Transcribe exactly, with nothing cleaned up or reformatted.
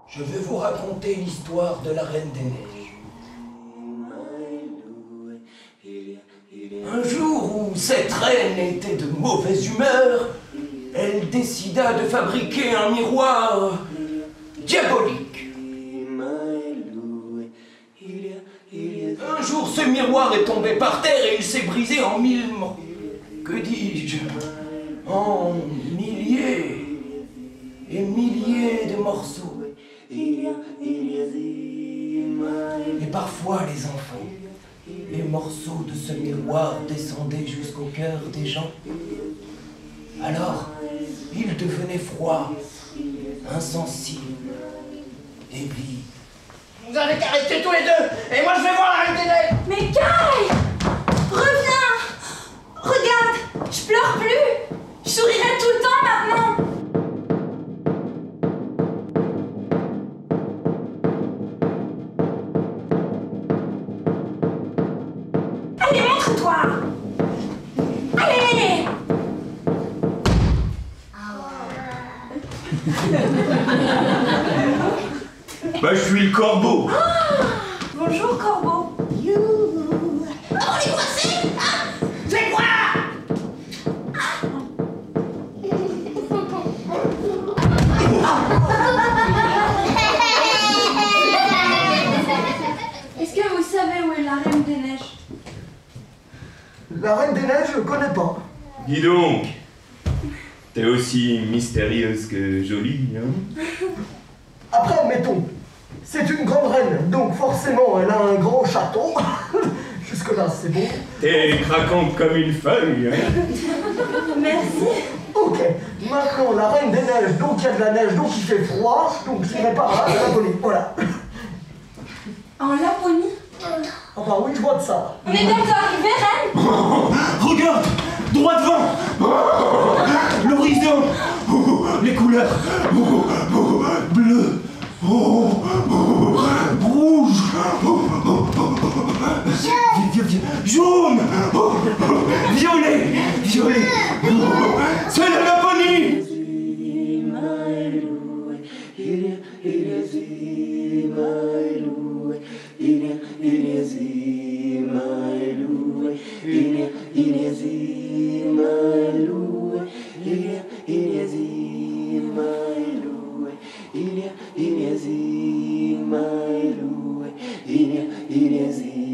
Je vais vous raconter l'histoire de la Reine des Neiges. Un jour où cette reine était de mauvaise humeur, elle décida de fabriquer un miroir diabolique. Un jour, ce miroir est tombé par terre et il s'est brisé en mille morceaux. Que dis-je? En milliers et milliers de morceaux. Et parfois, les enfants, les morceaux de ce miroir descendaient jusqu'au cœur des gens. Alors, ils devenaient froids, insensibles et vides. Vous avez qu'à rester tous les deux, et moi je vais voir la Reine des Neiges. Mais Kai, reviens. Regarde, je pleure plus. Je sourirai tout le temps maintenant. Allez, montre-toi. Allez. Bah, je suis le corbeau. Ah, bonjour, corbeau. You. Ah, on est coincé, hein? C'est quoi? Est-ce que vous savez où est la Reine des Neiges? La Reine des Neiges, je connais pas. Dis donc, t'es aussi mystérieuse que jolie, hein? Après, admettons, c'est une grande reine, donc forcément, elle a un grand château. Jusque-là, c'est bon. T'es craquante comme une feuille, hein? Merci. Ok, maintenant, la Reine des Neiges, donc il y a de la neige, donc il fait froid, donc j'irai par là, la Laponie, voilà. En Laponie? Ah bah oui, je vois de ça. On est bientôt arrivé, Reine? Regarde, droit devant, l'horizon, les couleurs, bleu, rouge, jaune, violet, violet, c'est la Laponie. Ilha, ilhazinha, ilha, ilha, ilhazinha.